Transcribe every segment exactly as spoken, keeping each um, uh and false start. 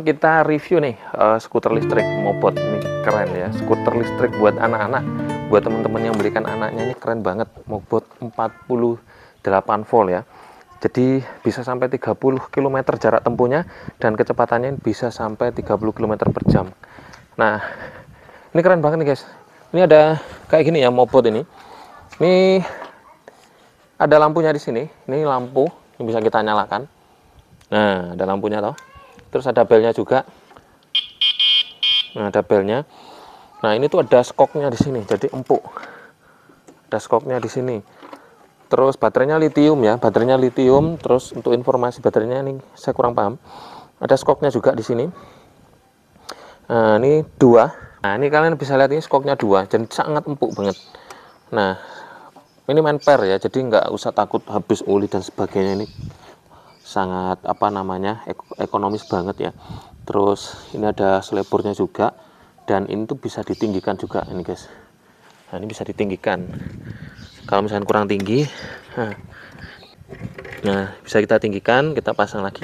kita review nih uh, skuter listrik Mobot. Ini keren ya, skuter listrik buat anak-anak, buat teman-teman yang belikan anaknya. Ini keren banget, Mobot empat puluh delapan volt ya. Jadi bisa sampai tiga puluh kilometer jarak tempuhnya, dan kecepatannya bisa sampai tiga puluh kilometer per jam. Nah, ini keren banget nih guys. Ini ada kayak gini ya Mobot ini. Ini ada lampunya di sini. Ini lampu yang bisa kita nyalakan. Nah, ada lampunya toh. Terus ada belnya juga. Nah, ada belnya. Nah, ini tuh ada skoknya di sini, jadi empuk. Ada skoknya di sini. Terus baterainya litium ya, baterainya litium. Terus untuk informasi baterainya ini saya kurang paham. Ada skoknya juga di sini. Nah, ini dua. Nah, ini kalian bisa lihat ini skoknya dua, jadi sangat empuk banget. Nah, ini main pair ya, jadi nggak usah takut habis oli dan sebagainya. Ini sangat apa namanya ekonomis banget ya. Terus ini ada selebornya juga, dan ini tuh bisa ditinggikan juga ini guys. Nah, ini bisa ditinggikan kalau misalnya kurang tinggi. Nah, nah bisa kita tinggikan, kita pasang lagi.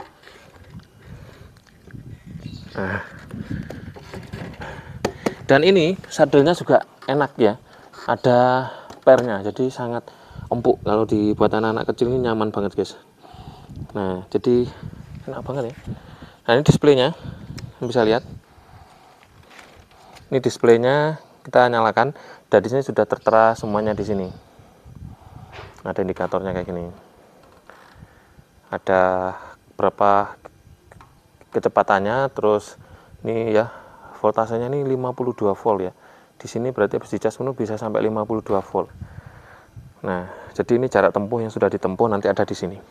Nah, dan ini sadelnya juga enak ya, ada pernya, jadi sangat empuk. Kalau dibuat anak-anak kecil ini nyaman banget guys. Nah, jadi enak banget ya. Nah, ini displaynya, bisa lihat. Ini displaynya kita nyalakan, dan di sini sudah tertera semuanya di sini. Ada indikatornya kayak gini. Ada berapa kecepatannya, terus ini ya voltasenya ini lima puluh dua volt ya. Di sini berarti habis dicas penuh bisa sampai lima puluh dua volt. Nah, jadi ini jarak tempuh yang sudah ditempuh nanti ada di sini.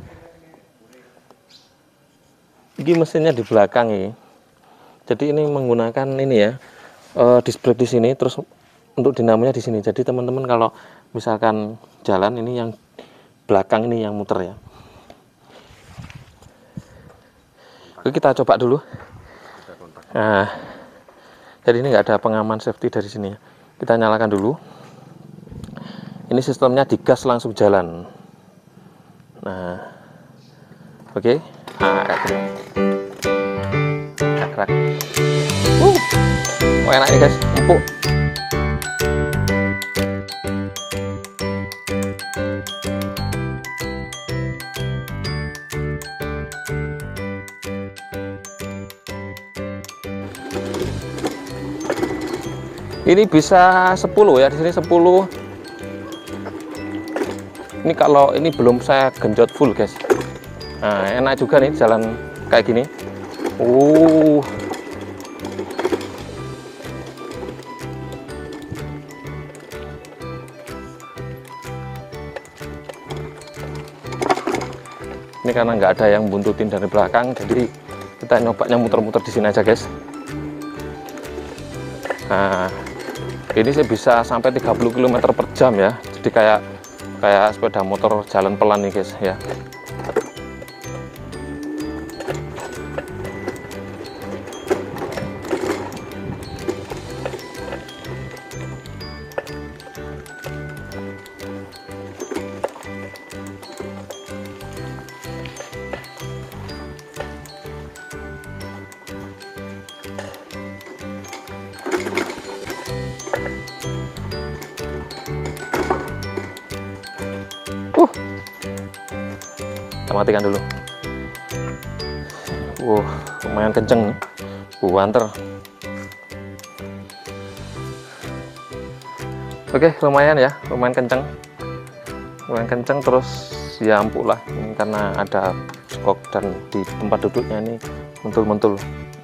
Ini mesinnya di belakang ini. Jadi ini menggunakan ini ya, uh, disc brake di sini, terus untuk dinamonya di sini. Jadi teman-teman kalau misalkan jalan, ini yang belakang ini yang muter ya. Oke, kita coba dulu. Nah, jadi ini nggak ada pengaman safety dari sini ya. Kita nyalakan dulu. Ini sistemnya digas langsung jalan. Nah, oke. Okay. Nah, kayak gini. Gerak. Uh, oh, enak nih guys, empuk. Ini bisa sepuluh ya, di sini sepuluh. Ini kalau ini belum saya genjot full guys. Nah, enak juga nih jalan kayak gini. Uh. Ini karena nggak ada yang buntutin dari belakang, jadi kita nyobanya muter-muter di sini aja guys. Nah, ini saya bisa sampai tiga puluh kilometer per jam ya. Jadi kayak kayak sepeda motor jalan pelan nih guys ya. Uh, kita matikan dulu. Wow, lumayan kenceng nih, buanter. Oke, lumayan ya, lumayan kenceng, lumayan kenceng. Terus ya empuk lah, ini karena ada skok dan di tempat duduknya ini mentul-mentul.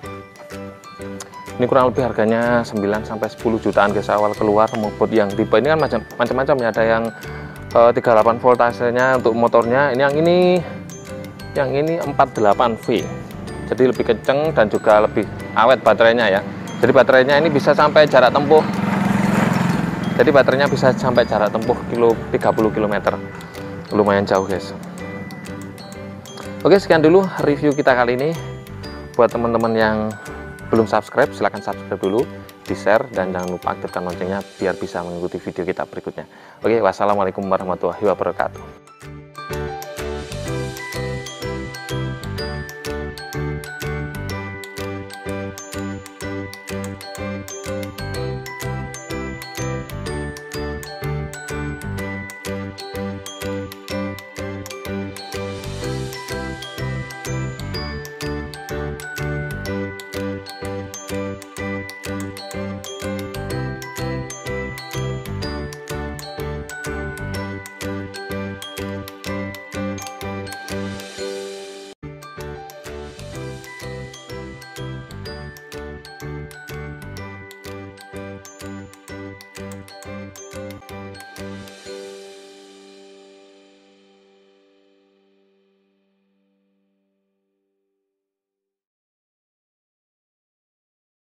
Ini kurang lebih harganya sembilan sampai sepuluh jutaan guys awal keluar. Mobot yang tipe ini kan macam-macam ya, ada yang tiga puluh delapan voltasenya untuk motornya. Ini yang ini yang ini empat puluh delapan volt, jadi lebih kenceng dan juga lebih awet baterainya ya. Jadi baterainya ini bisa sampai jarak tempuh jadi baterainya bisa sampai jarak tempuh kilo tiga puluh kilometer, lumayan jauh guys. Oke, sekian dulu review kita kali ini. Buat teman-teman yang belum subscribe, silahkan subscribe dulu, di share, dan jangan lupa aktifkan loncengnya biar bisa mengikuti video kita berikutnya. Oke, wassalamualaikum warahmatullahi wabarakatuh.